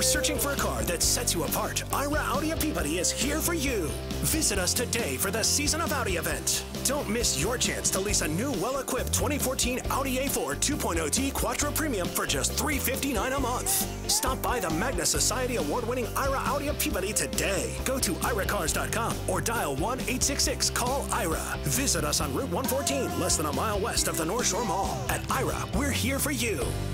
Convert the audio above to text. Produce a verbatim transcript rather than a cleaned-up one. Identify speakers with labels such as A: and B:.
A: searching for a car that sets you apart, I R A Audi of Peabody is here for you. Visit us today for the Season of Audi event. Don't miss your chance to lease a new, well-equipped twenty fourteen Audi A four two point oh T Quattro Premium for just three hundred fifty-nine dollars a month. Stop by the Magna Society award-winning I R A Audi of Peabody today. Go to I R A cars dot com or dial one eight six six call I R A. Visit us on Route one fourteen, less than a mile west of the North Shore Mall. At I R A, we're here for you.